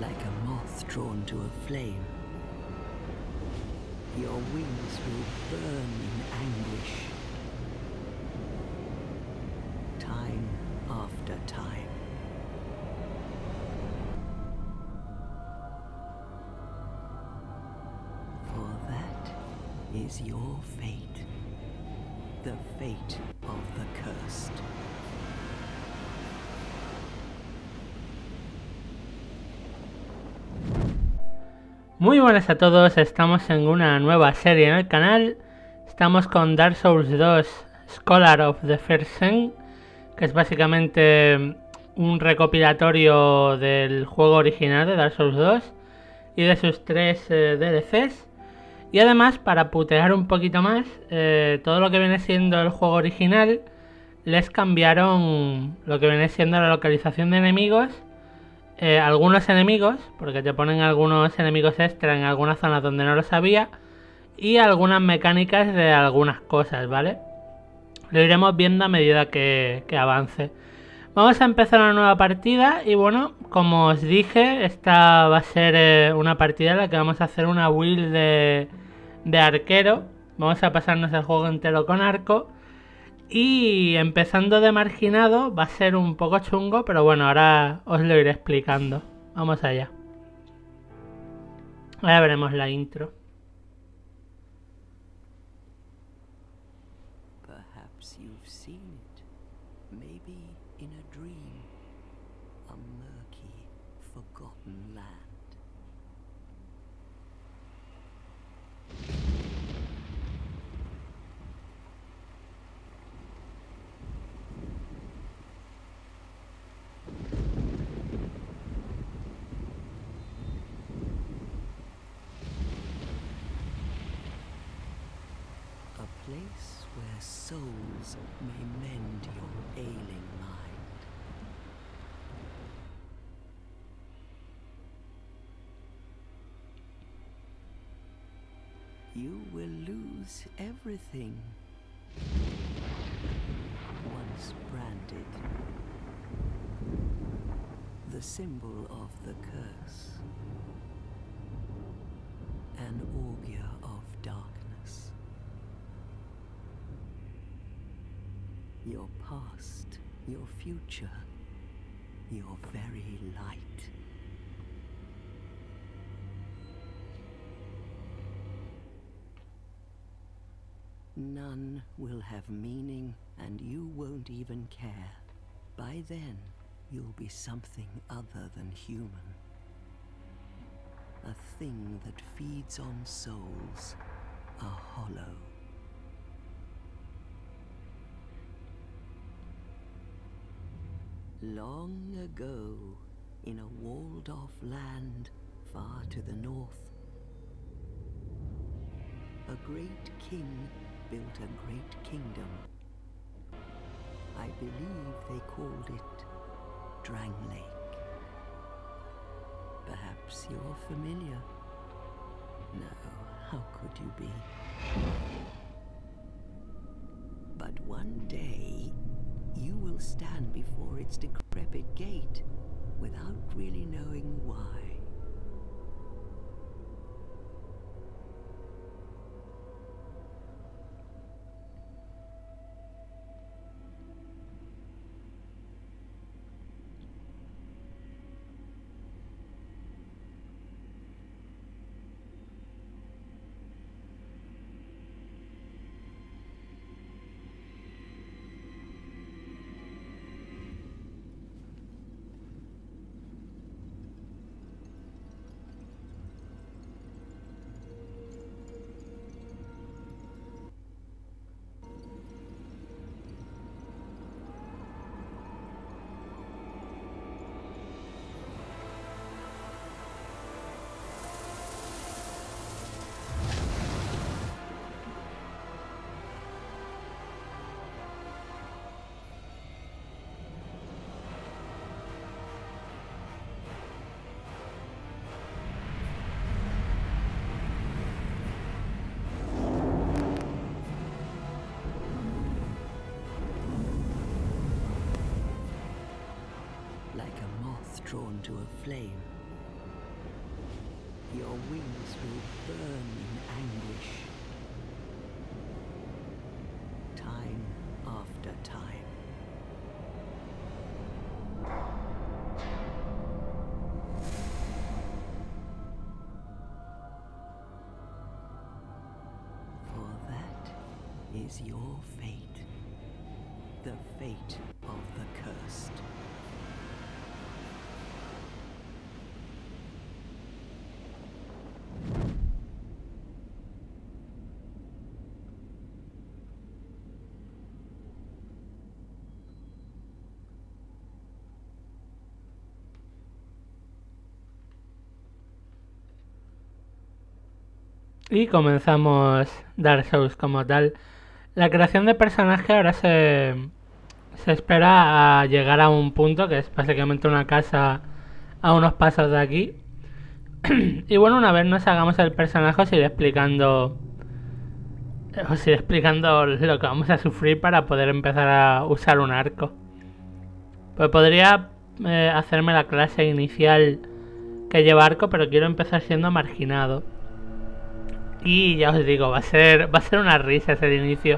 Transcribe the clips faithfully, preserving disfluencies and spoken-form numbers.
like a moth drawn to a flame. Your wings will burn in anguish, time after time. For that is your fate, the fate of the cursed. Muy buenas a todos, estamos en una nueva serie en el canal. Estamos con Dark Souls dos Scholar of the First Sin, que es básicamente un recopilatorio del juego original de Dark Souls dos y de sus tres eh, D L Cs. Y además, para putear un poquito más, eh, todo lo que viene siendo el juego original, les cambiaron lo que viene siendo la localización de enemigos. Eh, algunos enemigos, porque te ponen algunos enemigos extra en algunas zonas donde no los había, y algunas mecánicas de algunas cosas, ¿vale? Lo iremos viendo a medida que, que avance. Vamos a empezar una nueva partida y bueno, como os dije, esta va a ser eh, una partida en la que vamos a hacer una build de, de arquero. Vamos a pasarnos el juego entero con arco. Y empezando de marginado va a ser un poco chungo, pero bueno, ahora os lo iré explicando. Vamos allá. Ahora veremos la intro. Perhaps you've seen it, maybe in a dream, a murky, forgotten land. A place where souls may mend your ailing mind. You will lose everything once branded, the symbol of the curse, an augur of darkness. Your past, your future, your very light. None will have meaning, and you won't even care. By then, you'll be something other than human. A thing that feeds on souls, a hollow. Long ago, in a walled-off land far to the north, a great king built a great kingdom. I believe they called it Drang Lake. Perhaps you're familiar? No, how could you be? But one day, you will stand before its decrepit gate without really knowing why. drawn to a flame. Your wings will burn in anguish. Time after time. For that is your fate. The fate of the cursed. Y comenzamos Dark Souls como tal. La creación de personaje ahora se, se espera a llegar a un punto que es básicamente una casa a unos pasos de aquí. Y bueno, una vez nos hagamos el personaje os iré explicando os iré explicando lo que vamos a sufrir para poder empezar a usar un arco. Pues podría eh, hacerme la clase inicial que lleva arco, pero quiero empezar siendo marginado. Y ya os digo, va a ser va a ser una risa ese inicio.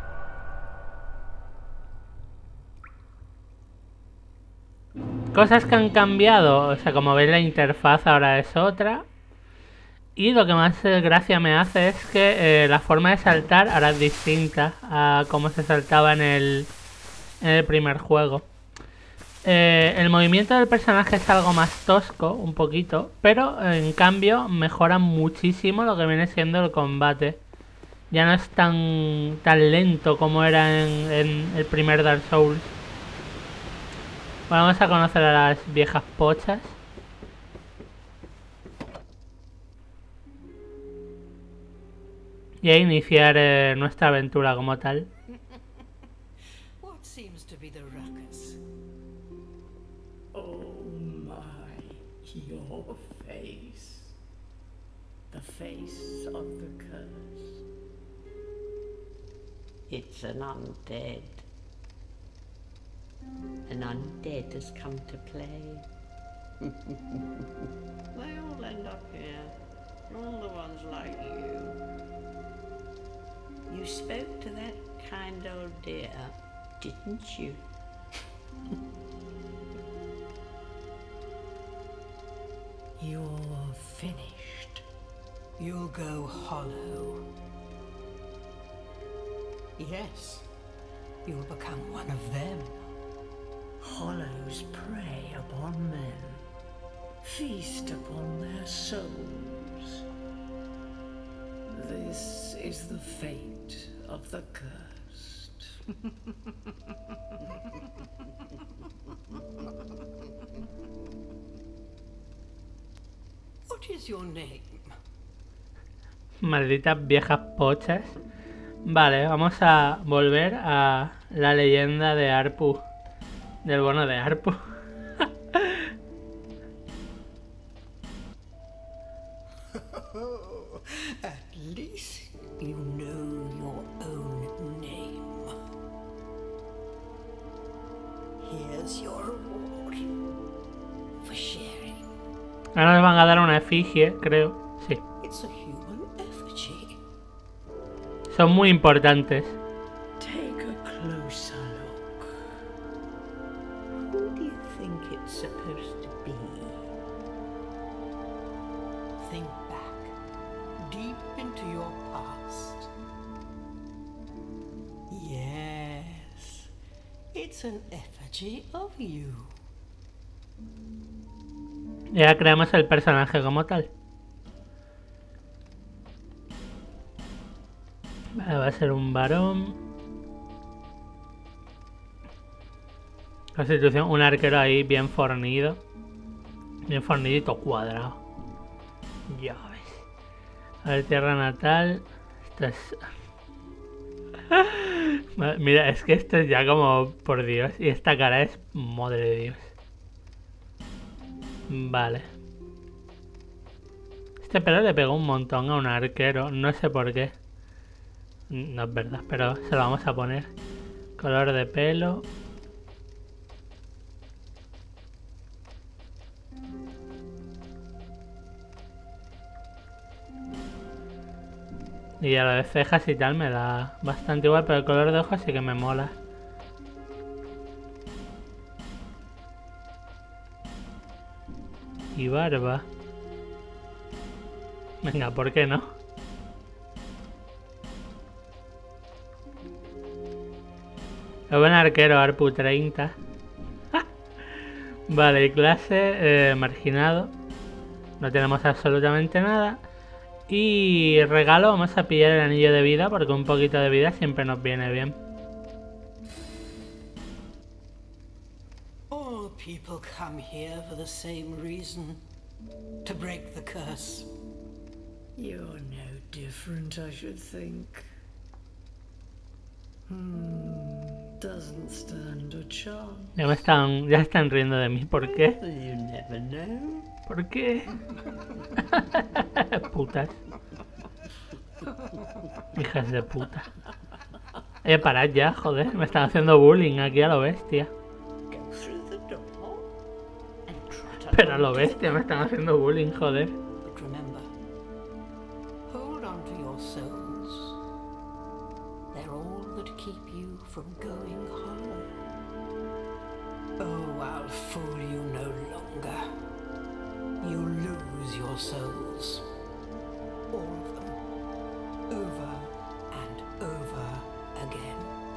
Cosas que han cambiado, o sea, como veis la interfaz ahora es otra. Y lo que más eh, gracia me hace es que eh, la forma de saltar ahora es distinta a cómo se saltaba en el, en el primer juego. Eh, el movimiento del personaje es algo más tosco, un poquito, pero en cambio mejora muchísimo lo que viene siendo el combate. Ya no es tan, tan lento como era en, en el primer Dark Souls. Bueno, vamos a conocer a las viejas pochas. Y a iniciar eh, nuestra aventura como tal. Your face. The face of the curse. It's an undead. An undead has come to play. They all end up here. All the ones like you. You spoke to that kind old dear, didn't you? You're finished. You'll go hollow. Yes, you'll become one of them. Hollows prey upon men, feast upon their souls. This is the fate of the cursed. What is your name? Malditas viejas pochas. Vale, vamos a volver a la leyenda de Arpu. Del bono de Arpu. At least you know your own name. Here's your reward for sharing. Ahora nos van a dar una efigie, creo. Sí. It's a human effigy. Son muy importantes. Take a closer look. Who do you think it's supposed to be? Think back, deep into your past. Yes, it's an effigy of you. Ya creamos el personaje como tal. Vale, va a ser un varón. Constitución, un arquero ahí bien fornido. Bien fornidito, cuadrado. Ya ves. A ver, tierra natal. Esto es... Mira, es que esto es ya como... Por Dios. Y esta cara es... Madre de Dios. Vale. Este pelo le pegó un montón a un arquero. No sé por qué. No es verdad, pero se lo vamos a poner. Color de pelo. Y a lo de cejas y tal me da bastante igual, pero el color de ojos sí que me mola. Y barba. Venga, ¿por qué no? Es buen arquero, Arpu treinta. Vale, y clase, eh, marginado. No tenemos absolutamente nada. Y regalo, vamos a pillar el anillo de vida, porque un poquito de vida siempre nos viene bien. All people come here for the same reason. To break the curse. You're no different, I should think. Hmm, doesn't stand a chance. Ya me están, ya están riendo de mí, ¿por qué? You never know. ¿Por qué? Putas. Hijas de puta. Eh, parad ya, joder. Me están haciendo bullying aquí a lo bestia. Go through the door and trot Pero a lo along to the bestia me están haciendo bullying, joder. But remember, hold on to your souls. They're all that keep you from going hollow. Oh, I'll fool you no longer. You lose your souls. All of them. Over and over again.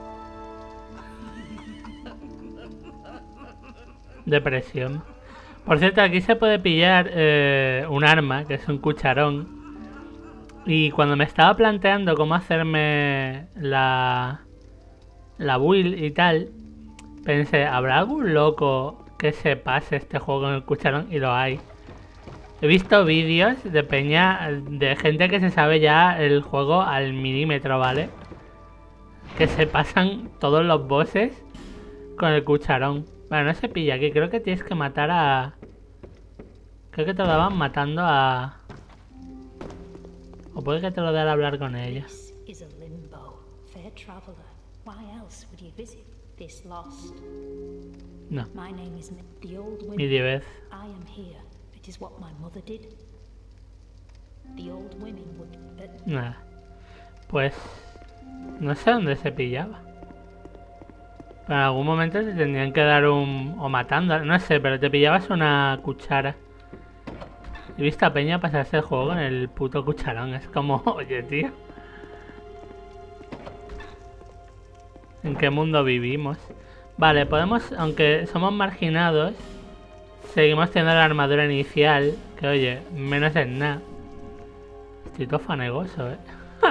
Depresión. Por cierto, aquí se puede pillar eh, un arma, que es un cucharón. Y cuando me estaba planteando cómo hacerme la, la build y tal, pensé, ¿habrá algún loco que se pase este juego con el cucharón? Y lo hay. He visto vídeos de peña, de gente que se sabe ya el juego al milímetro, ¿vale? Que se pasan todos los bosses con el cucharón. Bueno, no se pilla aquí, creo que tienes que matar a... Creo que te lo daban matando a... O puede que te lo dé al hablar con ella. This is a limbo, fair traveler. Why else would you visit this lost? No, My name is Mi- the old mi women. diez. I am here. It is what my mother did. The old women would. Uh, Nada. Pues... No sé dónde se pillaba. Pero en algún momento te tendrían que dar un... O matando, no sé, pero te pillabas una cuchara. He visto a peña pasarse el juego con el puto cucharón. Es como, oye, tío. ¿En qué mundo vivimos? Vale, podemos, aunque somos marginados, seguimos teniendo la armadura inicial. Que oye, menos en nada. Estoy todo fanegoso, eh.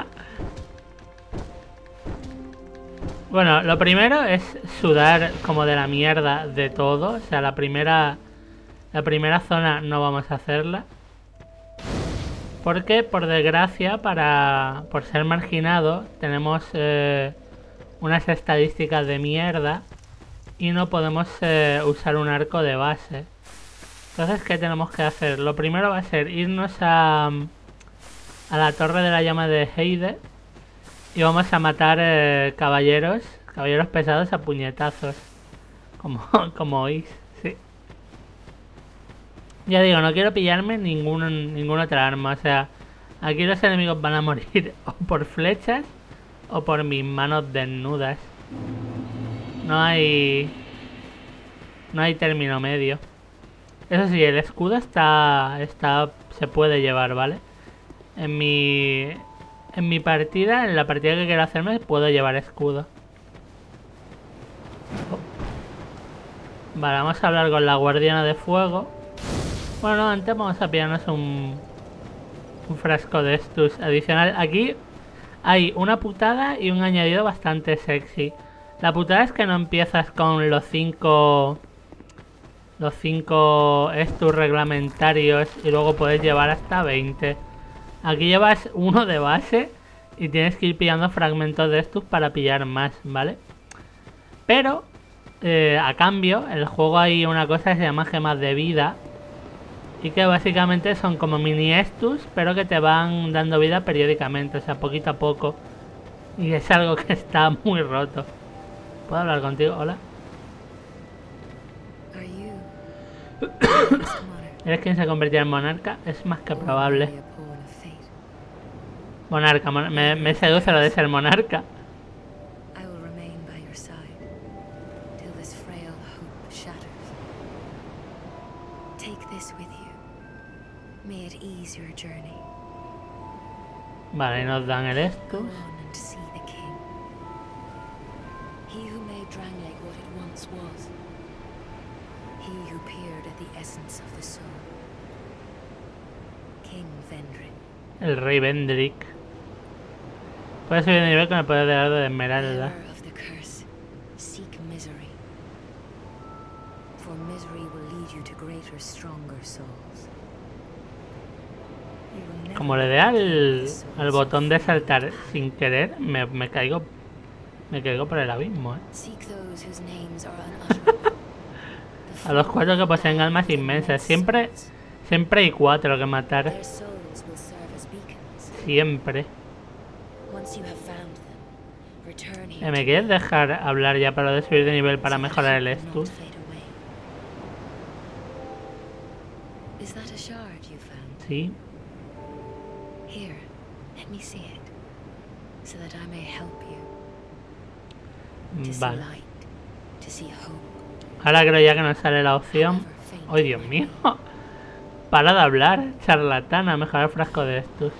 Bueno, lo primero es sudar como de la mierda de todo. O sea, la primera la primera zona no vamos a hacerla. Porque, por desgracia, para por ser marginado, tenemos eh, unas estadísticas de mierda y no podemos eh, usar un arco de base. Entonces, ¿qué tenemos que hacer? Lo primero va a ser irnos a, a la torre de la llama de Heide. Y vamos a matar eh, caballeros, caballeros pesados a puñetazos. Como, como oís, sí. Ya digo, no quiero pillarme ningún, ninguna otra arma. O sea, aquí los enemigos van a morir o por flechas o por mis manos desnudas. No hay... No hay término medio. Eso sí, el escudo está... está se puede llevar, ¿vale? En mi... En mi partida, en la partida que quiero hacerme, puedo llevar escudo. Oh. Vale, vamos a hablar con la guardiana de fuego. Bueno, no, antes vamos a pillarnos un, un frasco de estos adicional. Aquí hay una putada y un añadido bastante sexy. La putada es que no empiezas con los cinco... Los cinco estos reglamentarios y luego puedes llevar hasta veinte. Aquí llevas uno de base y tienes que ir pillando fragmentos de estos para pillar más, ¿vale? Pero, eh, a cambio, en el juego hay una cosa que se llama gemas de vida. Y que básicamente son como mini estus, pero que te van dando vida periódicamente, o sea, poquito a poco. Y es algo que está muy roto. ¿Puedo hablar contigo? Hola. Are you ¿Eres quien se convertirá en monarca? Es más que probable. a pawn of fate? Monarca, mon me, me seduce lo de ser monarca. I will remain by your side till this frail hope shatters. Take this with you. May it ease your journey. Vale, y nos dan el Go estus. on and see the king. He who made Drangleic what it once was. He who peered at the essence of the soul. King Vendrick. El rey Vendrick. Puede subir de nivel con el poder de Ardo de Esmeralda. Bearer of the curse, seek misery. For misery will lead you to greater, stronger souls. You will never Como le dé al, be souls al of botón de fear. saltar sin querer, me, me caigo me caigo por el abismo, ¿eh? Seek those whose names are unutterable. A los cuatro que poseen almas inmensas. Siempre, siempre hay cuatro que matar. Their souls will serve as beacons. Siempre. Once you have found them, return here Eh, ¿Me to quieres me, dejar hablar ya para lo de subir de nivel para so that mejorar el hope will not estus? fade away. Is that a shard you found? Sí. Here, let me see it, so that I may help you to see Vale. light, to see hope. Ahora creo ya que nos sale la opción. however faint ¡Ay, Dios it mío! may be. Para de hablar, charlatana, mejorar frasco de estus.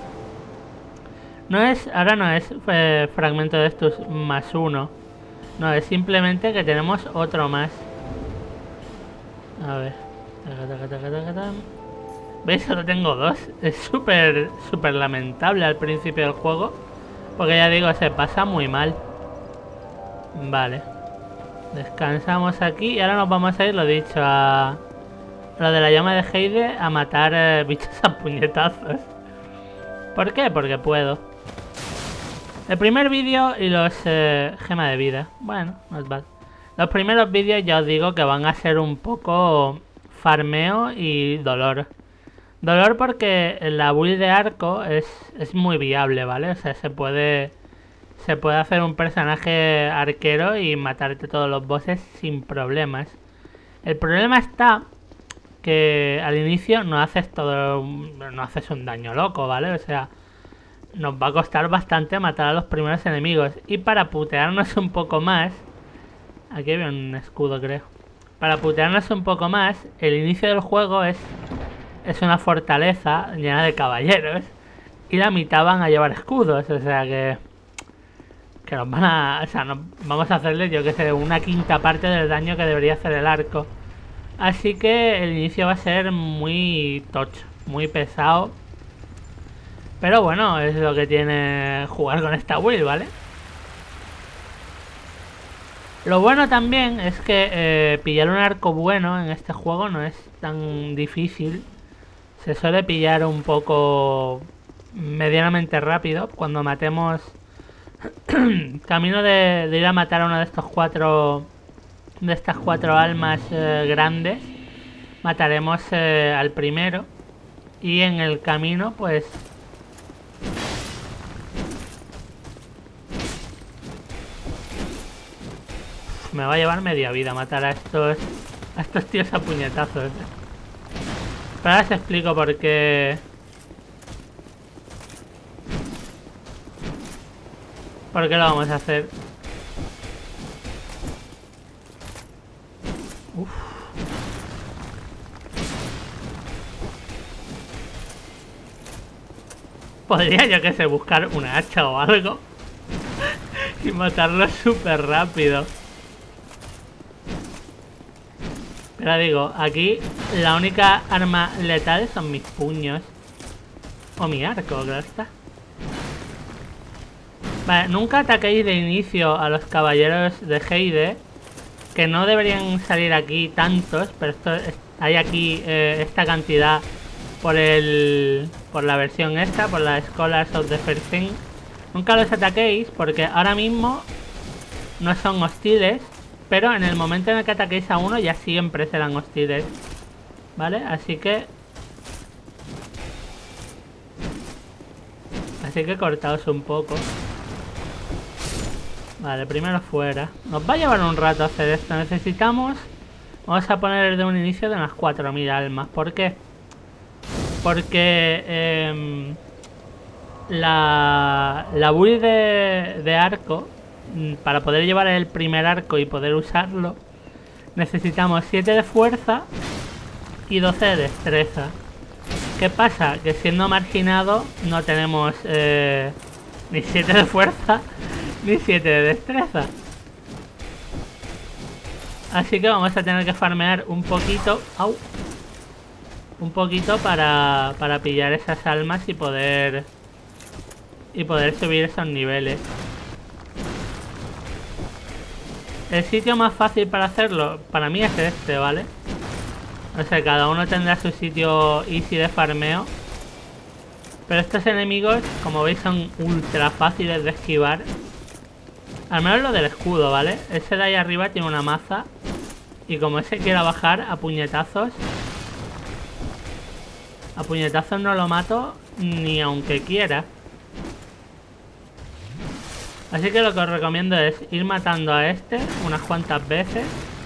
No es, ahora no es eh, fragmento de estus más uno. No, es simplemente que tenemos otro más. A ver. Taca, taca, taca, taca, taca. ¿Veis? Solo tengo dos. Es súper, súper lamentable al principio del juego. Porque ya digo, se pasa muy mal. Vale. Descansamos aquí y ahora nos vamos a ir, lo dicho, a... lo de la llama de Heide, a matar eh, bichos a puñetazos. ¿Por qué? Porque puedo. El primer vídeo y los... Eh, gema de vida. Bueno, no es bad. Los primeros vídeos ya os digo que van a ser un poco farmeo y dolor. Dolor porque la build de arco es, es muy viable, ¿vale? O sea, se puede... Se puede hacer un personaje arquero y matarte todos los bosses sin problemas. El problema está que al inicio no haces todo, no haces un daño loco, ¿vale? O sea, nos va a costar bastante matar a los primeros enemigos. Y para putearnos un poco más, aquí hay un escudo, creo. Para putearnos un poco más, el inicio del juego es, es una fortaleza llena de caballeros y la mitad van a llevar escudos, o sea que... Que nos van a... O sea, nos, vamos a hacerle, yo que sé, una quinta parte del daño que debería hacer el arco. Así que el inicio va a ser muy tocho, muy pesado. Pero bueno, es lo que tiene jugar con esta build, ¿vale? Lo bueno también es que eh, pillar un arco bueno en este juego no es tan difícil. Se suele pillar un poco medianamente rápido cuando matemos... Camino de, de ir a matar a uno de estos cuatro de estas cuatro almas eh, grandes, mataremos eh, al primero y en el camino pues me va a llevar media vida matar a estos a estos tíos a puñetazos. Pero ahora os explico por qué. ¿Por qué lo vamos a hacer? Uf. Podría, yo que sé, buscar una hacha o algo y matarlo súper rápido. Pero digo, aquí la única arma letal son mis puños. O mi arco, claro está. Vale, nunca ataquéis de inicio a los caballeros de Heide, que no deberían salir aquí tantos, pero esto es, hay aquí eh, esta cantidad por el por la versión esta, por la Scholars of the First Thing. Nunca los ataquéis porque ahora mismo no son hostiles, pero en el momento en el que ataquéis a uno ya siempre serán hostiles, ¿vale? Así que así que cortaos un poco. Vale, primero fuera. Nos va a llevar un rato hacer esto. Necesitamos... Vamos a poner de un inicio de unas cuatro mil almas. ¿Por qué? Porque... Eh, la, la build de, de arco, para poder llevar el primer arco y poder usarlo, necesitamos siete de fuerza y doce de destreza. ¿Qué pasa? Que siendo marginado no tenemos eh, ni siete de fuerza ni siete de destreza. Así que vamos a tener que farmear un poquito. ¡Au! Un poquito para, para pillar esas almas y poder y poder subir esos niveles. El sitio más fácil para hacerlo para mí es este, ¿vale? O sea, cada uno tendrá su sitio easy de farmeo. Pero estos enemigos, como veis, son ultra fáciles de esquivar. Al menos lo del escudo, ¿vale? Ese de ahí arriba tiene una maza. Y como ese quiera bajar a puñetazos, a puñetazos no lo mato ni aunque quiera. Así que lo que os recomiendo es ir matando a este unas cuantas veces.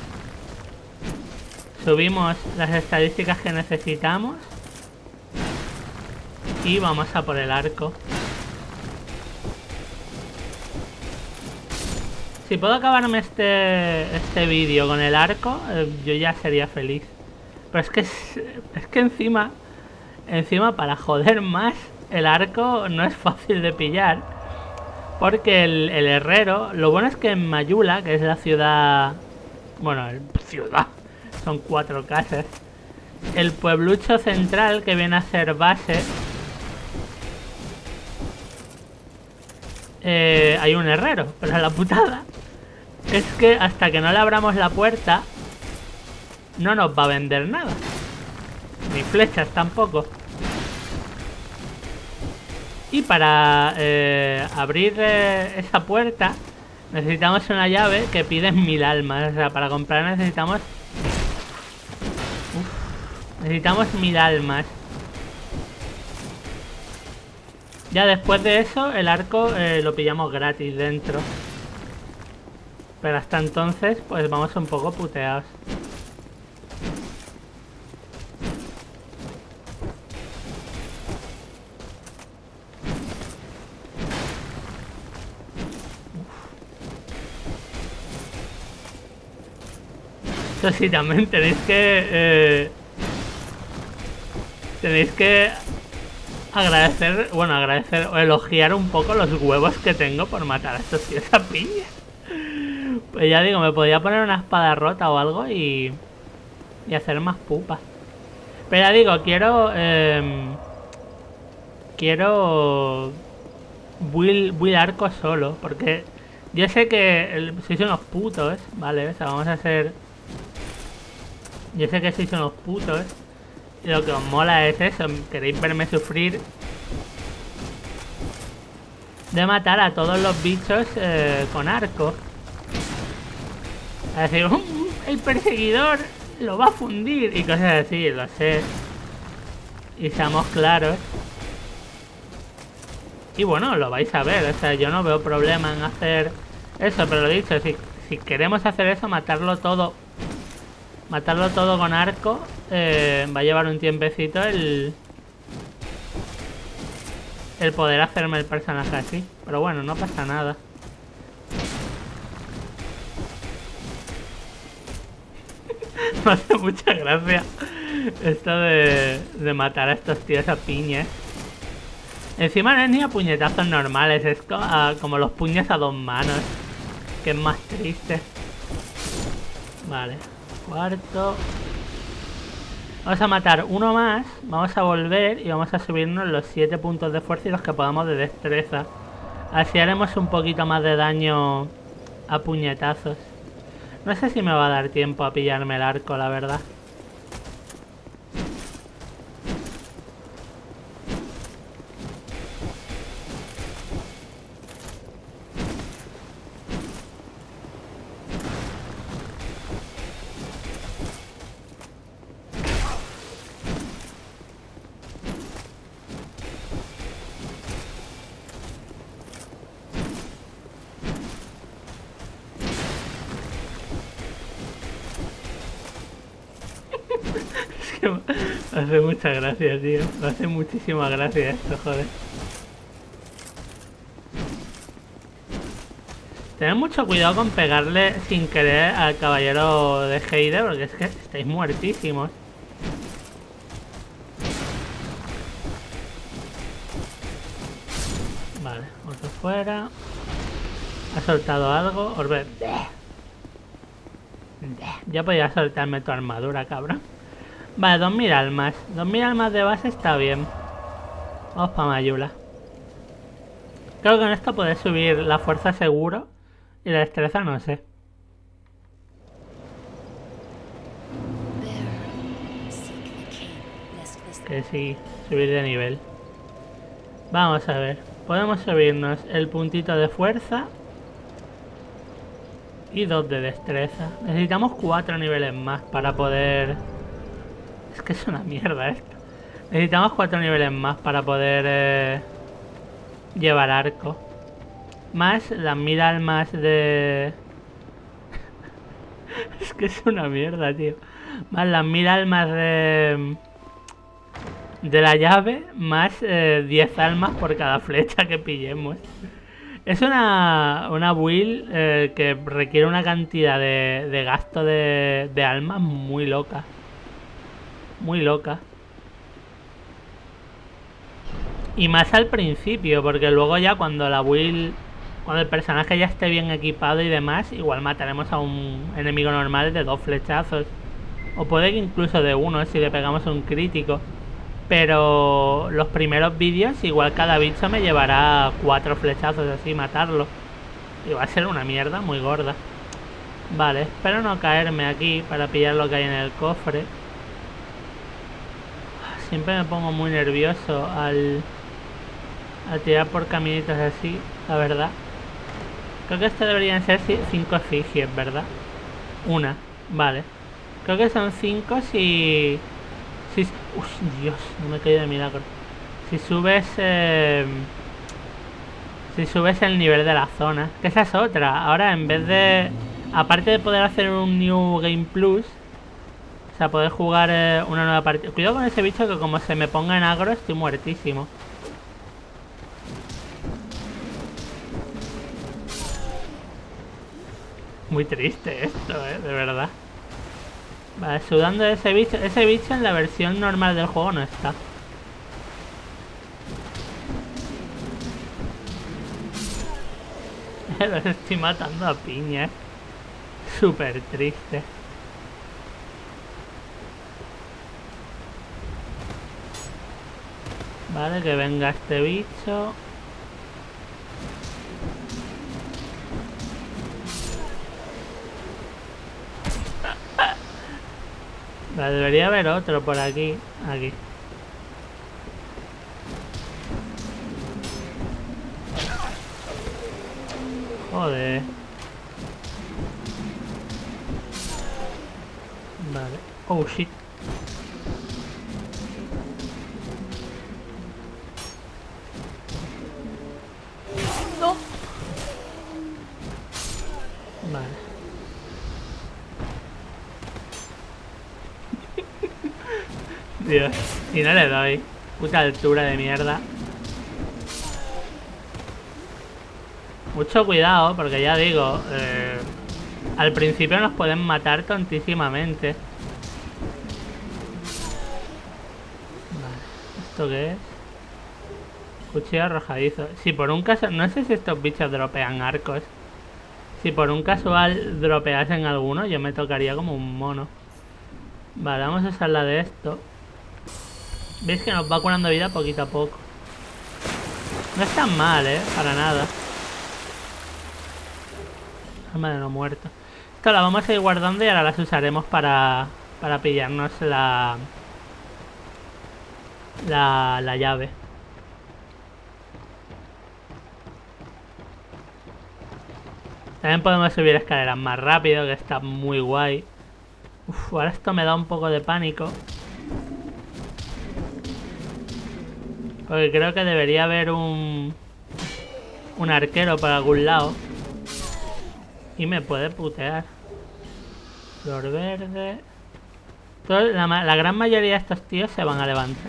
Subimos las estadísticas que necesitamos. Y vamos a por el arco. Si puedo acabarme este, este vídeo con el arco, eh, yo ya sería feliz. Pero es que, es, es que encima, encima para joder más, el arco no es fácil de pillar. Porque el, el herrero, lo bueno es que en Mayula, que es la ciudad... Bueno, el, ciudad, son cuatro casas. El pueblucho central, que viene a ser base... Eh, hay un herrero, pero la putada es que hasta que no le abramos la puerta no nos va a vender nada. Ni flechas tampoco. Y para eh, abrir eh, esa puerta necesitamos una llave que pide mil almas. O sea, para comprar necesitamos... Uf, necesitamos mil almas. Ya después de eso, el arco eh, lo pillamos gratis dentro. Pero hasta entonces, pues vamos un poco puteados. Eso sí, también tenéis que... Eh, tenéis que... agradecer, bueno, agradecer o elogiar un poco los huevos que tengo por matar a estos tíos a piña. Pues ya digo, me podría poner una espada rota o algo y... y hacer más pupas. Pero ya digo, quiero... Eh, quiero... Build, build arco solo, porque... Yo sé que el, sois unos putos, ¿vale? O sea, vamos a hacer... Yo sé que sois unos putos. Y lo que os mola es eso, queréis verme sufrir de matar a todos los bichos eh, con arco. Es decir, um, el perseguidor lo va a fundir y cosas así, lo sé. Y seamos claros. Y bueno, lo vais a ver, o sea, yo no veo problema en hacer eso, pero lo dicho, si, si queremos hacer eso, matarlo todo... Matarlo todo con arco eh, va a llevar un tiempecito el... El poder hacerme el personaje así. Pero bueno, no pasa nada. Me hace mucha gracia esto de, de matar a estos tíos a piñas. Encima no es ni a puñetazos normales, es co a, como los puños a dos manos. Que es más triste. Vale. Cuarto. Vamos a matar uno más. Vamos a volver y vamos a subirnos los siete puntos de fuerza y los que podamos de destreza. Así haremos un poquito más de daño a puñetazos. No sé si me va a dar tiempo a pillarme el arco, la verdad. Me hace mucha gracia, tío. Me hace muchísima gracia esto, joder. Tened mucho cuidado con pegarle sin querer al caballero de Heide, porque es que estáis muertísimos. Vale, otro fuera. Ha soltado algo. Orbe. Ya podía soltarme tu armadura, cabrón. Vale, dos mil almas. dos mil almas de base está bien. Vamos para Mayula. Creo que con esto podés subir la fuerza seguro. Y la destreza no sé. Que sí, subir de nivel. Vamos a ver. Podemos subirnos el puntito de fuerza. Y dos de destreza. Necesitamos cuatro niveles más para poder... Es que es una mierda esto. Necesitamos cuatro niveles más para poder eh, llevar arco. Más las mil almas de... Es que es una mierda, tío. Más las mil almas de... De la llave. Más eh, diez almas por cada flecha que pillemos. Es una, una build eh, que requiere una cantidad de, de gasto de, de almas muy loca. Muy loca. Y más al principio, porque luego ya cuando la build... Cuando el personaje ya esté bien equipado y demás, igual mataremos a un enemigo normal de dos flechazos. O puede que incluso de uno si le pegamos un crítico. Pero los primeros vídeos, igual cada bicho me llevará cuatro flechazos así, matarlo. Y va a ser una mierda muy gorda. Vale, espero no caerme aquí para pillar lo que hay en el cofre. Siempre me pongo muy nervioso al, al tirar por caminitos así, la verdad. Creo que esto deberían ser cinco efigies, ¿verdad? Una, vale. Creo que son cinco si... si uy, Dios, no me he caído de milagro. Si subes... Eh, si subes el nivel de la zona. Que esa es otra. Ahora en vez de... Aparte de poder hacer un New Game Plus... O sea, poder jugar eh, una nueva partida. Cuidado con ese bicho que como se me ponga en agro estoy muertísimo. Muy triste esto, eh, de verdad. Vale, sudando de ese bicho. Ese bicho en la versión normal del juego no está. Los estoy matando a piñas. Súper triste. Vale, que venga este bicho. Vale, debería haber otro por aquí. Aquí. Joder. Vale. Oh shit. No. Vale. Dios. Y no le doy. Puta altura de mierda. Mucho cuidado, porque ya digo, eh, al principio nos pueden matar tontísimamente. Vale, ¿esto qué es? Cuchillo arrojadizo. Si por un caso... No sé si estos bichos dropean arcos. Si por un casual dropeasen alguno, yo me tocaría como un mono. Vale, vamos a usar la de esto. ¿Veis que nos va curando vida poquito a poco? No es tan mal, eh, para nada. Alma de no muerto. Esto la vamos a ir guardando y ahora las usaremos para, para pillarnos la, la, la llave. También podemos subir escaleras más rápido, que está muy guay. Uf, ahora esto me da un poco de pánico. Porque creo que debería haber un... Un arquero por algún lado. Y me puede putear. Flor verde. Todo, la, la gran mayoría de estos tíos se van a levantar.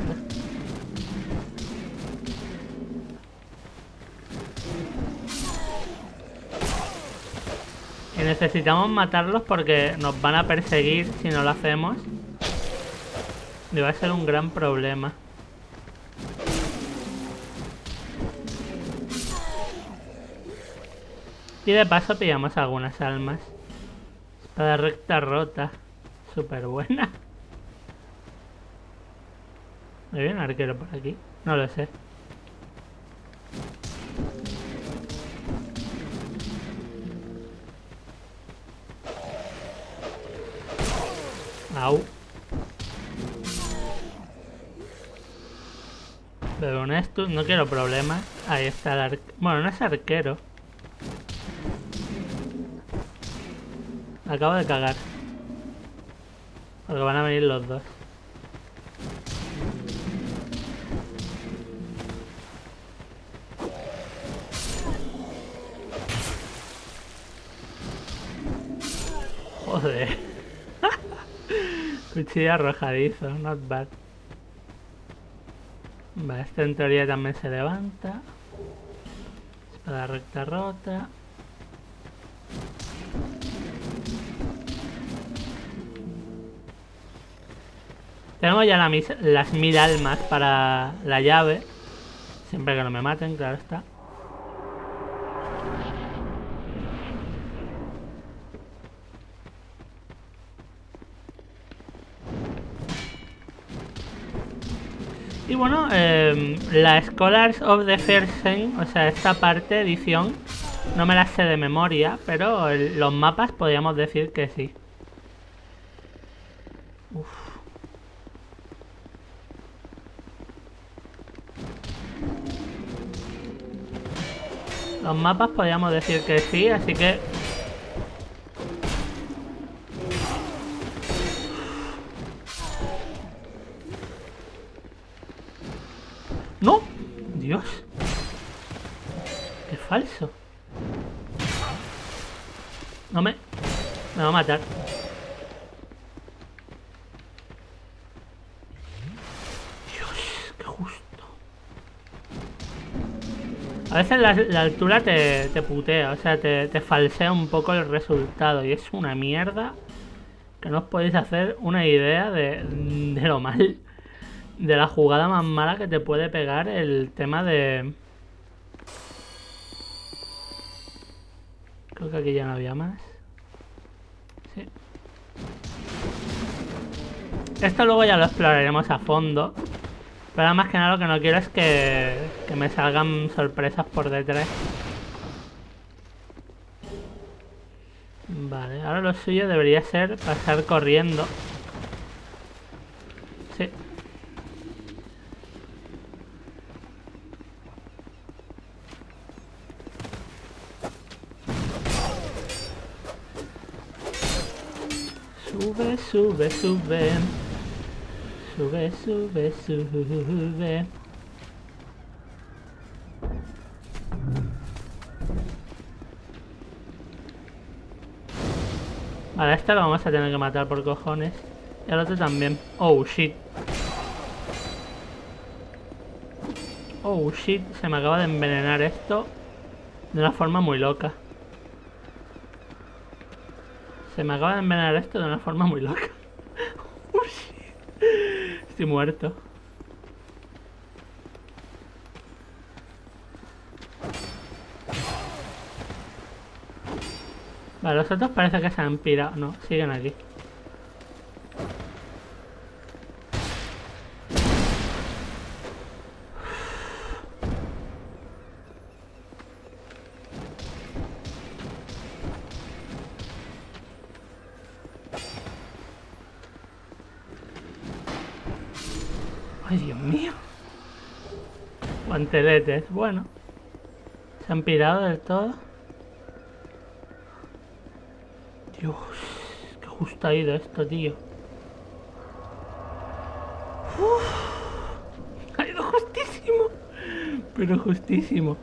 Y necesitamos matarlos porque nos van a perseguir si no lo hacemos. Y va a ser un gran problema. Y de paso pillamos algunas almas. Espada recta rota. Súper buena. ¿Hay un arquero por aquí? No lo sé. Au. Pero un esto no quiero problemas. Ahí está el arquero. Bueno, no es arquero. Acabo de cagar. Porque van a venir los dos. Joder. Cuchillo arrojadizo, not bad. Vale, este en teoría también se levanta. Espada recta rota. Tenemos ya la mis las mil almas para la llave. Siempre que no me maten, claro está. Y bueno, eh, la Scholars of the Fersen, o sea, esta parte, edición, no me la sé de memoria, pero el, los mapas podríamos decir que sí. Uf. Los mapas podríamos decir que sí, así que... ¡No! ¡Dios! ¡Qué falso! No me... Me va a matar. Dios, qué justo. A veces la, la altura te, te putea, o sea, te, te falsea un poco el resultado. Y es una mierda que no os podéis hacer una idea de, de lo mal... De la jugada más mala que te puede pegar el tema de... Creo que aquí ya no había más. Sí. Esto luego ya lo exploraremos a fondo. Pero más que nada lo que no quiero es que, que me salgan sorpresas por detrás. Vale, ahora lo suyo debería ser pasar corriendo. Sí. Sube, sube, sube. Sube, sube, sube. Vale, a este lo vamos a tener que matar por cojones. Y al otro también. Oh, shit. Oh, shit. Se me acaba de envenenar esto de una forma muy loca. Se me acaba de envenenar esto de una forma muy loca. Estoy muerto. Vale, los otros parece que se han pirado. No, siguen aquí. Ay, Dios mío. Guanteletes. Bueno. Se han pirado del todo. Dios. Qué justo ha ido esto, tío. Uf, ha ido justísimo. Pero justísimo.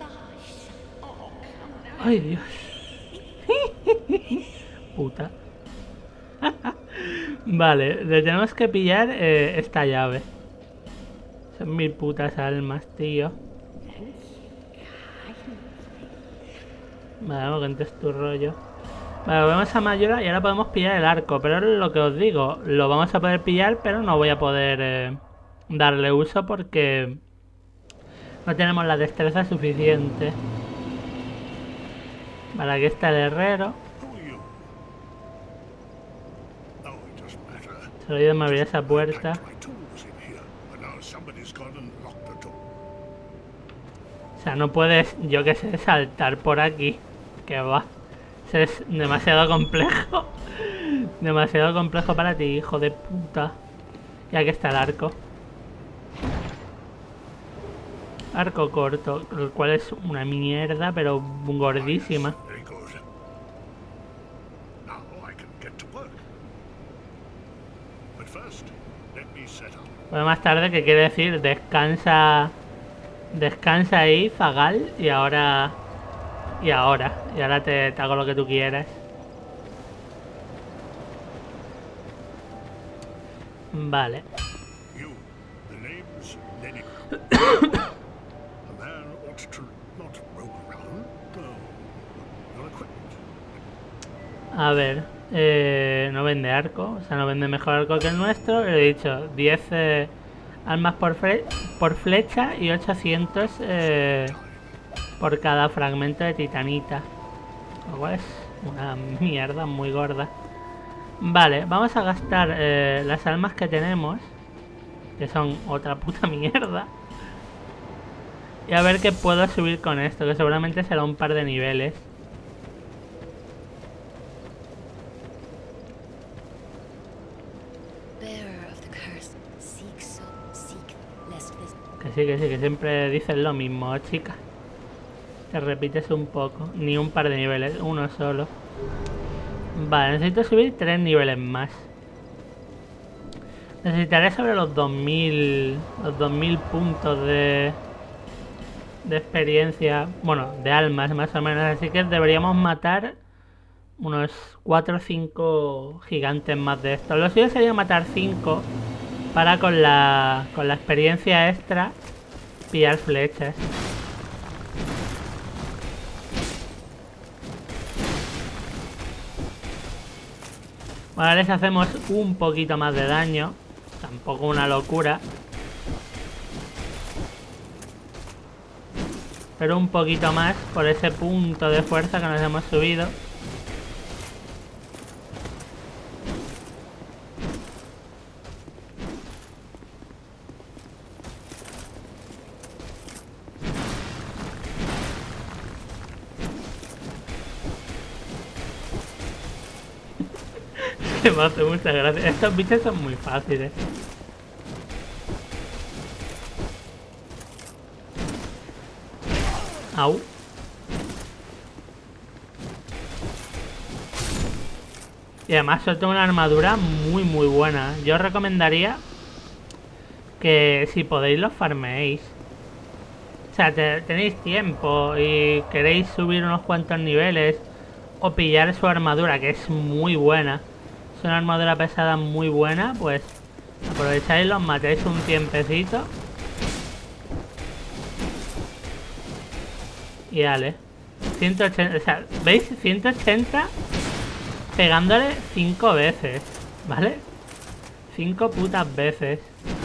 Ay, Dios. Puta. Vale, le tenemos que pillar eh, esta llave. Son mil putas almas, tío. Vale, vamos que es tu rollo. Vale, vamos a Majora y ahora podemos pillar el arco. Pero es lo que os digo, lo vamos a poder pillar, pero no voy a poder eh, darle uso porque no tenemos la destreza suficiente. Vale, aquí está el herrero. Se lo he ido a abrir esa puerta. O sea, no puedes, yo que sé, saltar por aquí. Que va. Es demasiado complejo. Demasiado complejo para ti, hijo de puta. Y aquí está el arco. Arco corto, el cual es una mierda, pero gordísima. Bueno, más tarde, ¿qué quiere decir? Descansa. Descansa ahí, Fagal, y ahora. Y ahora. Y ahora te, te hago lo que tú quieras. Vale. A ver, eh, no vende arco, o sea, no vende mejor arco que el nuestro. He dicho, diez eh, almas por, por flecha y ochocientos eh, por cada fragmento de titanita. Lo cual es una mierda muy gorda. Vale, vamos a gastar eh, las almas que tenemos, que son otra puta mierda. Y a ver qué puedo subir con esto, que seguramente será un par de niveles. Que sí, que sí, que siempre dices lo mismo, chica. Te repites un poco. Ni un par de niveles, uno solo. Vale, necesito subir tres niveles más. Necesitaré sobre los dos mil... Los dos mil puntos de... De experiencia. Bueno, de almas más o menos. Así que deberíamos matar unos cuatro o cinco gigantes más de estos. Lo suyo sería matar cinco para con la, con la experiencia extra pillar flechas. Ahora les hacemos un poquito más de daño. Tampoco una locura. Pero un poquito más por ese punto de fuerza que nos hemos subido. Me hace muchas gracias. Estos bichos son muy fáciles. Au. Y además suelta una armadura muy muy buena. Yo os recomendaría que si podéis los farmeéis. O sea, te, tenéis tiempo y queréis subir unos cuantos niveles o pillar su armadura, que es muy buena. Es una armadura pesada muy buena, pues aprovecháis, los matéis un tiempecito. Y dale. ciento ochenta, o sea, ¿veis? ciento ochenta pegándole cinco veces, ¿vale? cinco putas veces.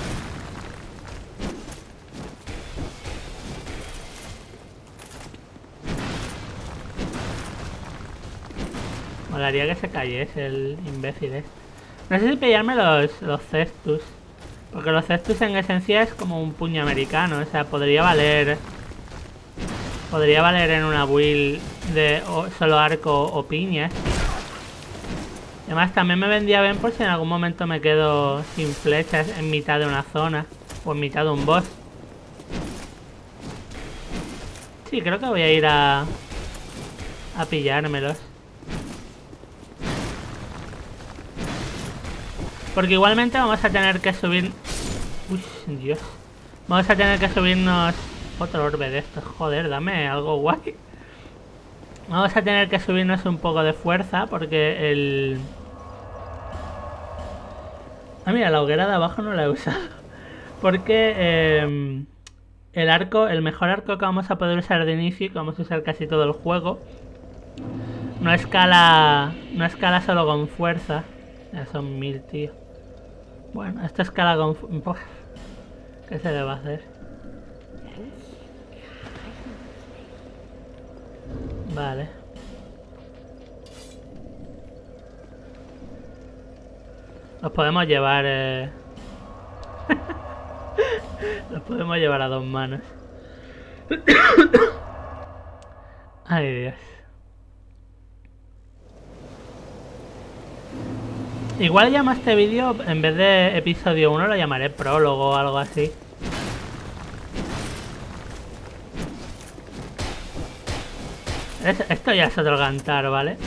Molaría que se cayese el imbécil este. No sé si pillarme los, los cestus. Porque los cestus en esencia es como un puño americano. O sea, podría valer... Podría valer en una build de o, solo arco o piñas. Además también me vendría bien por si en algún momento me quedo sin flechas en mitad de una zona. O en mitad de un boss. Sí, creo que voy a ir a... A pillármelos. Porque igualmente vamos a tener que subir... Uy, Dios. Vamos a tener que subirnos... Otro orbe de estos. Joder, dame algo guay. Vamos a tener que subirnos un poco de fuerza porque el... Ah, mira, la hoguera de abajo no la he usado. Porque eh, el arco, el mejor arco que vamos a poder usar de inicio, que vamos a usar casi todo el juego, No escala... No escala solo con fuerza. Ya son mil, tío. Bueno, esto escala con... fu- ¿Qué se le va a hacer? Vale. Los podemos llevar... Eh... Los podemos llevar a dos manos. Ay, Dios. Igual llamo a este vídeo, en vez de episodio uno, lo llamaré prólogo o algo así. Es, esto ya es otro cantar, ¿vale?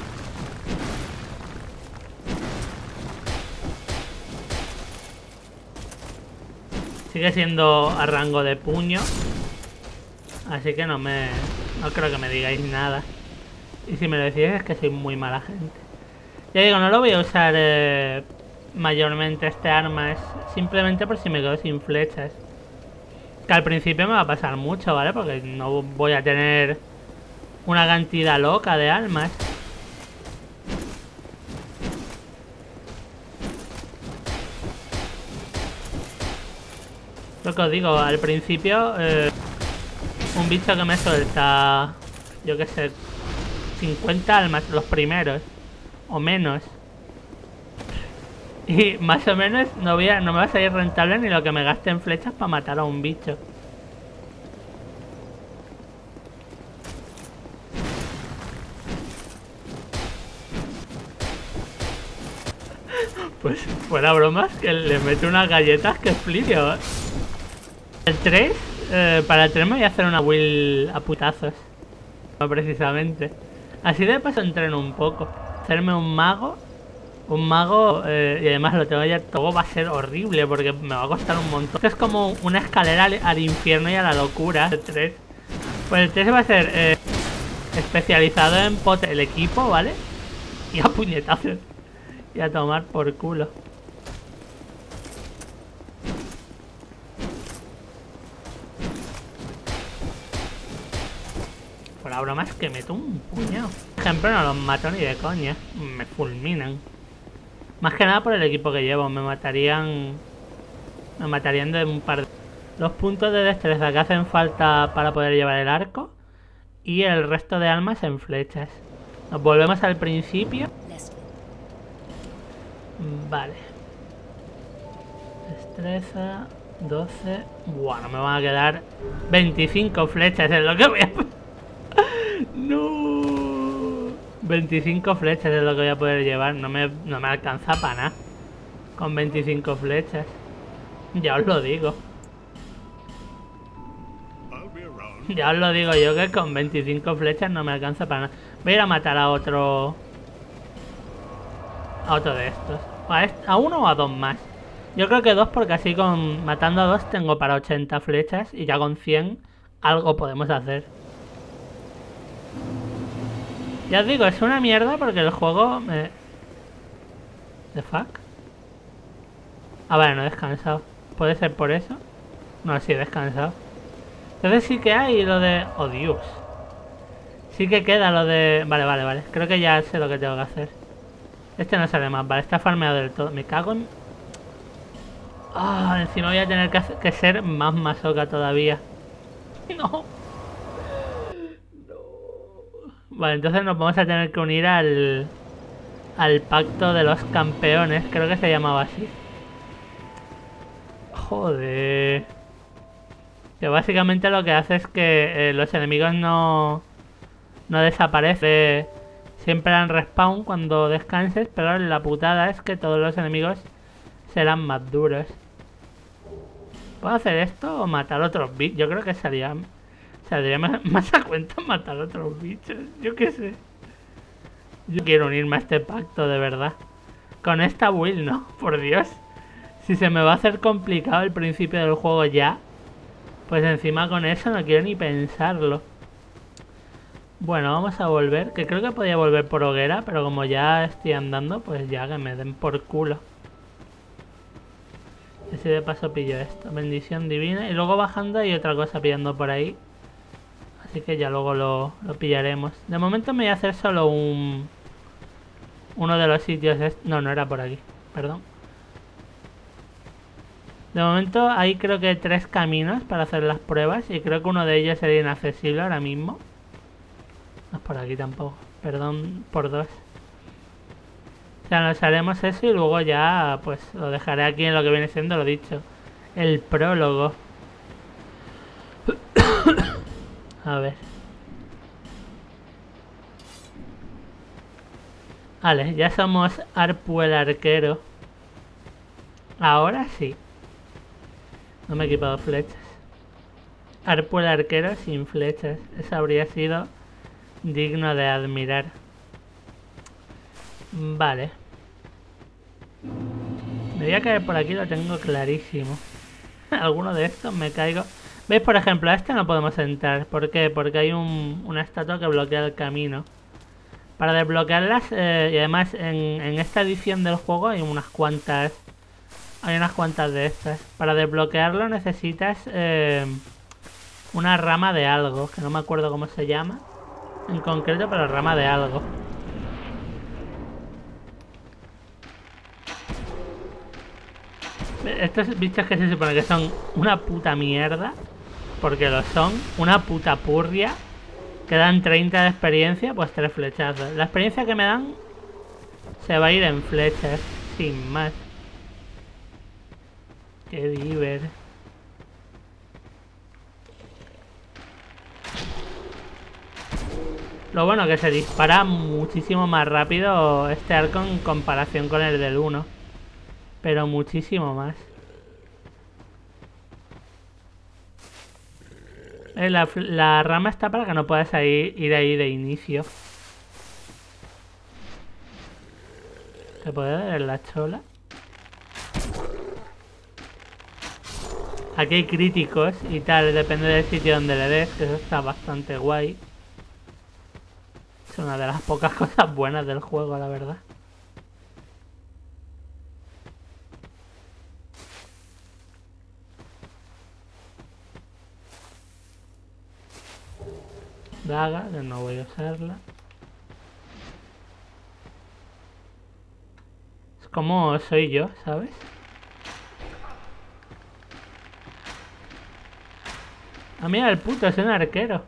Sigue siendo a rango de puño. Así que no me... No creo que me digáis nada. Y si me lo decís es que soy muy mala gente. Ya digo, no lo voy a usar eh, mayormente este arma. Es simplemente por si me quedo sin flechas. Que al principio me va a pasar mucho, ¿vale? Porque no voy a tener una cantidad loca de armas. Lo que os digo, al principio eh, un bicho que me suelta, yo que sé, cincuenta almas los primeros o menos, y más o menos no, voy a, no me va a salir rentable ni lo que me gaste en flechas para matar a un bicho. Pues fuera bromas, que le meto unas galletas que flipio. El tres, eh, para el tres me voy a hacer una build a putazos. No precisamente. Así de paso entreno un poco. Hacerme un mago. Un mago, eh, y además lo tengo ya todo, va a ser horrible porque me va a costar un montón. Esto es como una escalera al, al infierno y a la locura. El tres. Pues el tres va a ser eh, especializado en pote el equipo, ¿vale? Y a puñetazos. Y a tomar por culo. Por la broma es que meto un puñado. Por ejemplo, no los mato ni de coña. Me fulminan. Más que nada por el equipo que llevo. Me matarían... Me matarían de un par de... Los puntos de destreza que hacen falta para poder llevar el arco. Y el resto de almas en flechas. Nos volvemos al principio. Vale. Destreza... doce... Buah, no me van a quedar veinticinco flechas, es lo que voy a... No, veinticinco flechas es lo que voy a poder llevar. No me, no me alcanza para nada con veinticinco flechas. Ya os lo digo. Ya os lo digo yo que con veinticinco flechas no me alcanza para nada. Voy a ir a matar a otro... A otro de estos. A, este, a uno o a dos más. Yo creo que dos, porque así con matando a dos tengo para ochenta flechas. Y ya con cien algo podemos hacer. Ya os digo, es una mierda porque el juego me... ¿The fuck? Ah, vale, no he descansado. ¿Puede ser por eso? No, sí he descansado. Entonces sí que hay lo de... Oh, Dios. Sí que queda lo de... Vale, vale, vale. Creo que ya sé lo que tengo que hacer. Este no sale más, vale. Está farmeado del todo. Me cago en... Ah, oh, encima voy a tener que, hacer... que ser más masoca todavía. No. Vale, entonces nos vamos a tener que unir al... Al pacto de los campeones. Creo que se llamaba así. Joder. Que básicamente lo que hace es que eh, los enemigos no... No desaparecen. Siempre dan respawn cuando descanses. Pero la putada es que todos los enemigos serán más duros. ¿Puedo hacer esto o matar otros bichos? Yo creo que sería... Saldría más, más a cuenta matar a otros bichos. Yo qué sé. Yo quiero unirme a este pacto de verdad. Con esta build no, por Dios. Si se me va a hacer complicado el principio del juego ya, pues encima con eso no quiero ni pensarlo. Bueno, vamos a volver. Que creo que podía volver por hoguera, pero como ya estoy andando, pues ya que me den por culo. Así de paso pillo esto. Bendición divina. Y luego bajando hay otra cosa pillando por ahí. Así que ya luego lo, lo pillaremos. De momento me voy a hacer solo un... Uno de los sitios... Es... No, no era por aquí. Perdón. De momento hay creo que tres caminos para hacer las pruebas. Y creo que uno de ellos sería inaccesible ahora mismo. No es por aquí tampoco. Perdón por dos. O sea, nos haremos eso y luego ya pues lo dejaré aquí en lo que viene siendo lo dicho. El prólogo. A ver. Vale, ya somos Arpu el arquero. Ahora sí. No me he equipado flechas. Arpu el arquero sin flechas. Eso habría sido digno de admirar. Vale. Me voy a caer por aquí, lo tengo clarísimo. Alguno de estos me caigo. ¿Veis? Por ejemplo, a este no podemos entrar. ¿Por qué? Porque hay un, una estatua que bloquea el camino. Para desbloquearlas, eh, y además en, en esta edición del juego hay unas cuantas. Hay unas cuantas de estas. Para desbloquearlo necesitas eh, una rama de algo, que no me acuerdo cómo se llama en concreto, pero rama de algo. Estos bichos que se supone que son una puta mierda, porque lo son, una puta purria, que dan treinta de experiencia, pues tres flechazos. La experiencia que me dan se va a ir en flechas, sin más. Qué diver. Lo bueno que se dispara muchísimo más rápido este arco en comparación con el del uno. Pero muchísimo más. Eh, la, la rama está para que no puedas ahí, ir ahí de inicio. ¿Se puede dar en la chola? Aquí hay críticos y tal, depende del sitio donde le des, que eso está bastante guay. Es una de las pocas cosas buenas del juego, la verdad. Daga, que no voy a usarla. Es como soy yo, ¿sabes? Ah, mira, el puto es un arquero.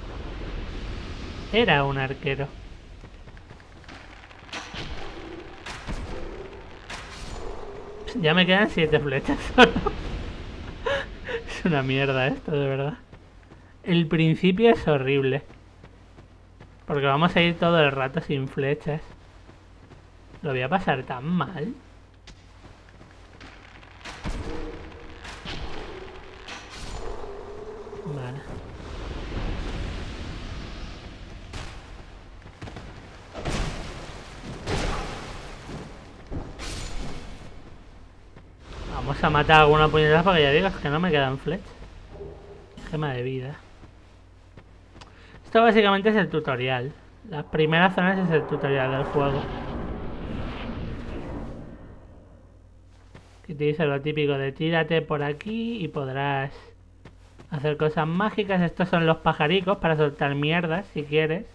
Era un arquero. Ya me quedan siete flechas solo. Es una mierda esto, de verdad. El principio es horrible. Porque vamos a ir todo el rato sin flechas. Lo voy a pasar tan mal. Vale. Vamos a matar alguna puñetada porque ya digo, es que no me quedan flechas. Gema de vida. Esto básicamente es el tutorial. Las primeras zonas es el tutorial del juego. Que te dice lo típico de tírate por aquí y podrás hacer cosas mágicas. Estos son los pajaricos para soltar mierdas si quieres.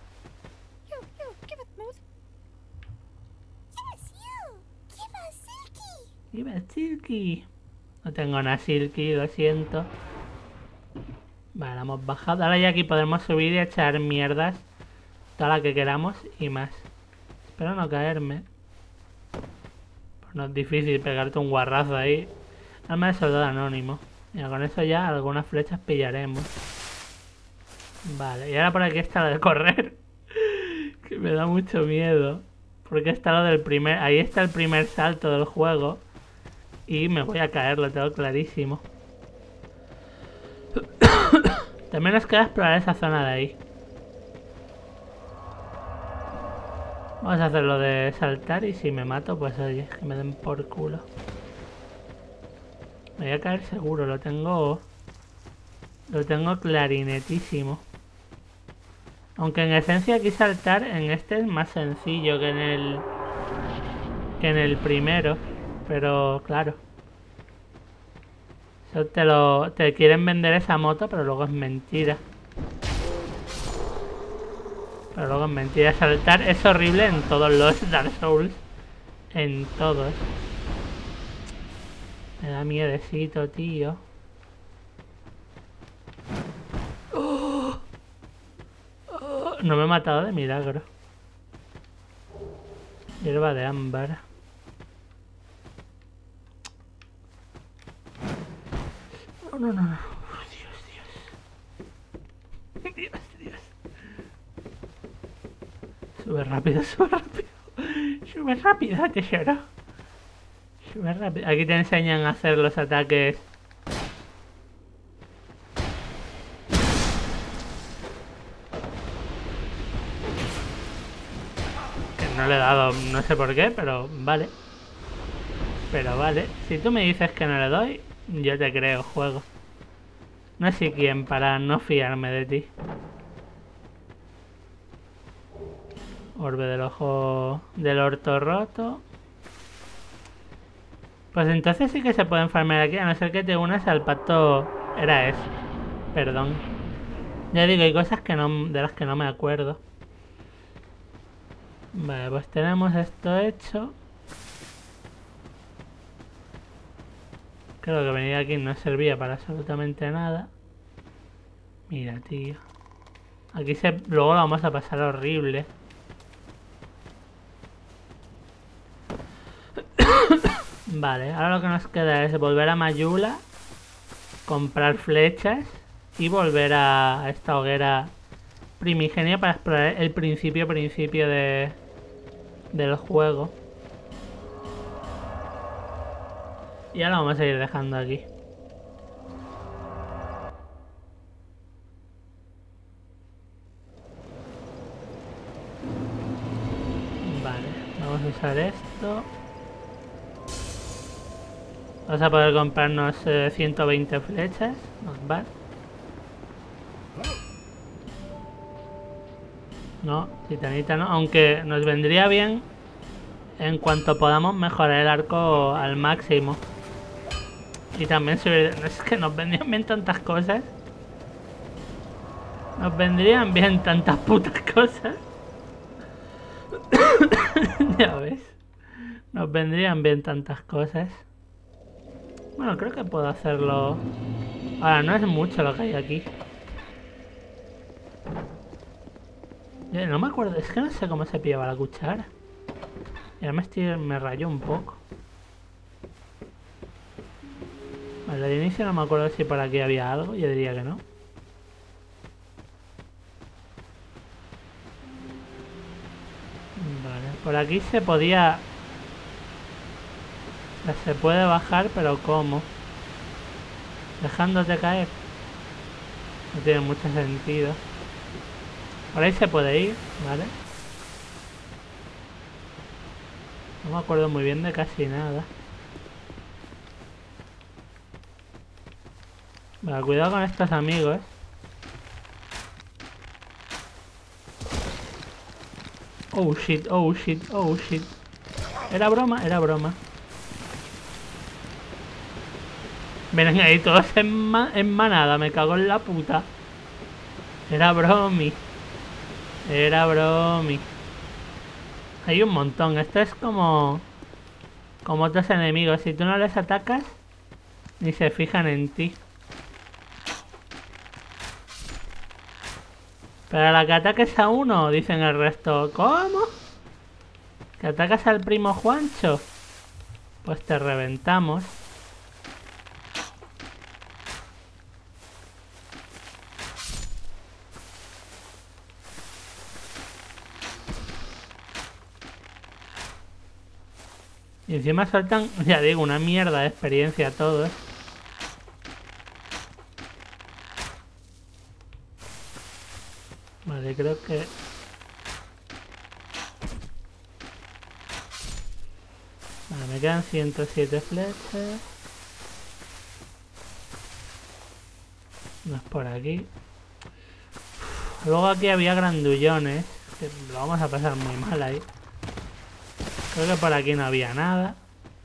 Give a Silky. No tengo una Silky, lo siento. Vale, hemos bajado. Ahora ya aquí podemos subir y echar mierdas. Toda la que queramos y más. Espero no caerme. Pues no es difícil pegarte un guarrazo ahí. Arma de soldado anónimo. Mira, con eso ya algunas flechas pillaremos. Vale, y ahora por aquí está lo de correr. Que me da mucho miedo. Porque está lo del primer... Ahí está el primer salto del juego. Y me voy a caer, lo tengo clarísimo. También nos queda explorar esa zona de ahí. Vamos a hacer lo de saltar y si me mato, pues oye, que me den por culo. Me voy a caer seguro, lo tengo... Lo tengo clarinetísimo. Aunque en esencia aquí saltar en este es más sencillo que en el... Que en el primero. Pero claro. Eso te lo... Te quieren vender esa moto, pero luego es mentira. Pero luego es mentira. Saltar es horrible en todos los Dark Souls. En todos. Me da miedecito, tío. Oh. Oh. No me he matado de milagro. Hierba de ámbar. No, no, no, no. Oh, Dios, Dios. Dios, Dios. Sube rápido, sube rápido. Sube rápido, tesoro. Sube rápido. Aquí te enseñan a hacer los ataques. Que no le he dado, no sé por qué, pero vale. Pero vale. Si tú me dices que no le doy, yo te creo, juego. No sé quién para no fiarme de ti. Orbe del ojo del orto roto. Pues entonces sí que se pueden farmear aquí, a no ser que te unas al pacto. Era eso. Perdón. Ya digo, hay cosas que no, de las que no me acuerdo. Vale, pues tenemos esto hecho. Creo que venir aquí no servía para absolutamente nada. Mira, tío. Aquí se, luego lo vamos a pasar horrible. Vale, ahora lo que nos queda es volver a Mayula, comprar flechas y volver a esta hoguera primigenia para explorar el principio principio de del juego. Y ahora vamos a ir dejando aquí. Vale, vamos a usar esto. Vamos a poder comprarnos eh, ciento veinte flechas. Not bad. No, titanita no. Aunque nos vendría bien en cuanto podamos mejorar el arco al máximo. Y también subir... No es que nos vendrían bien tantas cosas. Nos vendrían bien tantas putas cosas. Ya ves. Nos vendrían bien tantas cosas. Bueno, creo que puedo hacerlo... Ahora, no es mucho lo que hay aquí. Eh, no me acuerdo, es que no sé cómo se pillaba la cuchara. Y ahora me, estoy, me rayo un poco. Vale, de inicio no me acuerdo si por aquí había algo, yo diría que no. Vale, por aquí se podía... Se puede bajar, pero ¿cómo? Dejándote caer. No tiene mucho sentido. Por ahí se puede ir, ¿vale? No me acuerdo muy bien de casi nada. Vale, cuidado con estos amigos. Oh shit, oh shit, oh shit. Era broma, era broma. Miren ahí todos en, ma en manada, me cago en la puta. Era bromi. Era bromi. Hay un montón, esto es como... Como otros enemigos, si tú no les atacas, ni se fijan en ti. Pero a la que ataques a uno, dicen el resto. ¿Cómo? ¿Que atacas al primo Juancho? Pues te reventamos. Y encima sueltan, ya digo, una mierda de experiencia a todos. Vale, creo que... Vale, me quedan ciento siete flechas. No es por aquí. Luego aquí había grandullones, que lo vamos a pasar muy mal ahí. Creo que por aquí no había nada.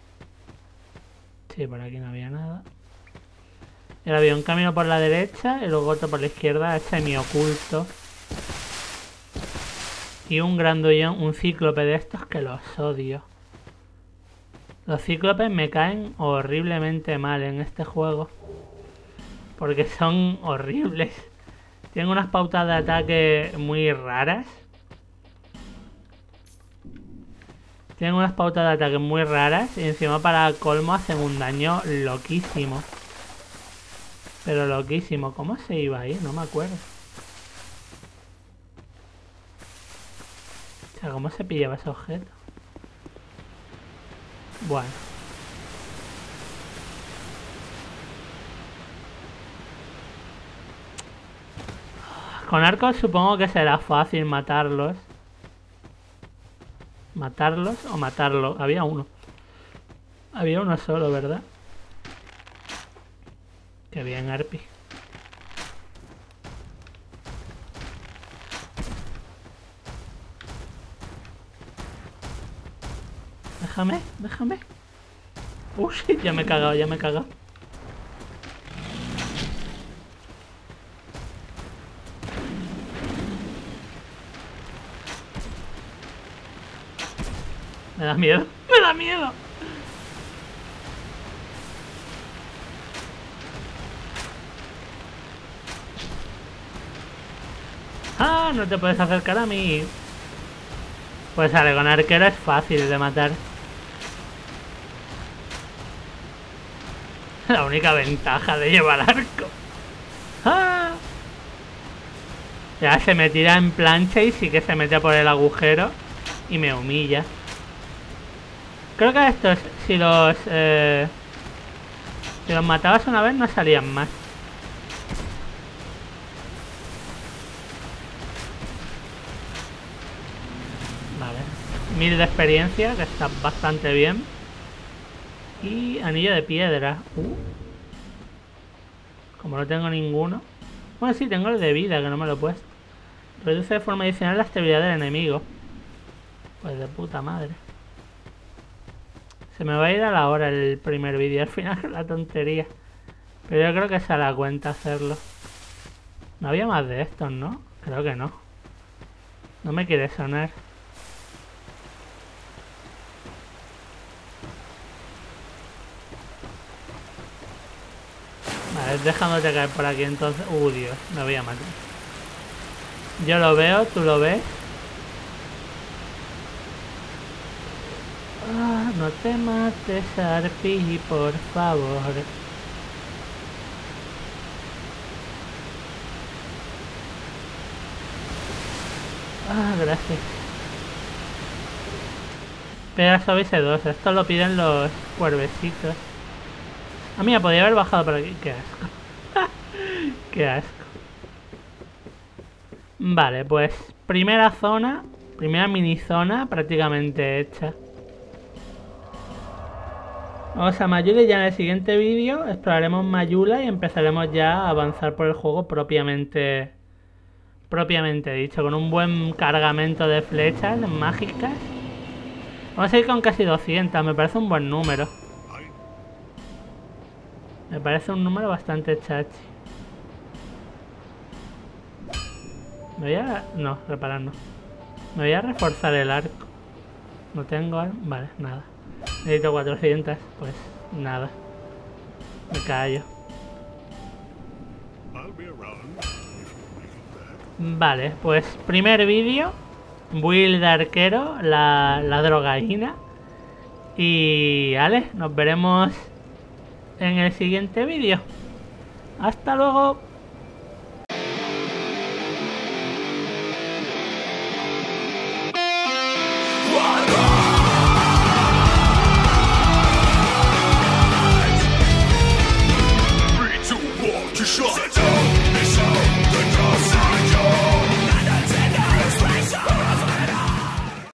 Sí, por aquí no había nada. Y ahora había un camino por la derecha y luego otro por la izquierda, semi oculto. Y un grandullón, un cíclope de estos que los odio. Los cíclopes me caen horriblemente mal en este juego. Porque son horribles. Tienen unas pautas de ataque muy raras. Tienen unas pautas de ataque muy raras. Y encima para colmo hacen un daño loquísimo. Pero loquísimo. ¿Cómo se iba ahí? No me acuerdo. O sea, ¿cómo se pillaba ese objeto? Bueno. Con arcos supongo que será fácil matarlos. ¿Matarlos o matarlo? Había uno. Había uno solo, ¿verdad? Qué bien, Arpi. Déjame, déjame. Uy, ya me he cagado, ya me he cagado. Me da miedo, me da miedo. Ah, no te puedes acercar a mí. Pues sale, con arquero es fácil de matar. La única ventaja de llevar arco. ¡Ah! Ya se me tira en plancha y sí que se mete por el agujero y me humilla. Creo que estos, si los eh, si los matabas una vez no salían más. Vale. Mil de experiencia, que está bastante bien. Y anillo de piedra. Uh. Como no tengo ninguno. Bueno, sí, tengo el de vida, que no me lo he puesto. Reduce de forma adicional la estabilidad del enemigo. Pues de puta madre. Se me va a ir a la hora el primer vídeo. Al final la tontería. Pero yo creo que se da cuenta hacerlo. No había más de estos, ¿no? Creo que no. No me quiere sonar. Vale, dejándote caer por aquí entonces. Uh, Dios, me voy a matar. Yo lo veo, tú lo ves. Ah, no te mates, Arpi, por favor. Ah, gracias. Pega suavice dos. Esto lo piden los cuervecitos. Ah, mira, podría haber bajado por aquí. Qué asco. Qué asco. Vale, pues primera zona. Primera mini zona prácticamente hecha. Vamos a Mayula y ya en el siguiente vídeo exploraremos Mayula y empezaremos ya a avanzar por el juego propiamente propiamente dicho, con un buen cargamento de flechas mágicas. Vamos a ir con casi doscientas, me parece un buen número. Me parece un número bastante chachi. Me voy a... no, reparar no. Me voy a reforzar el arco. No tengo arco. Vale, nada. Necesito cuatrocientas. Pues nada. Me callo. Vale, pues primer vídeo. Build de arquero. La, la drogaína. Y... vale, nos veremos en el siguiente vídeo. Hasta luego.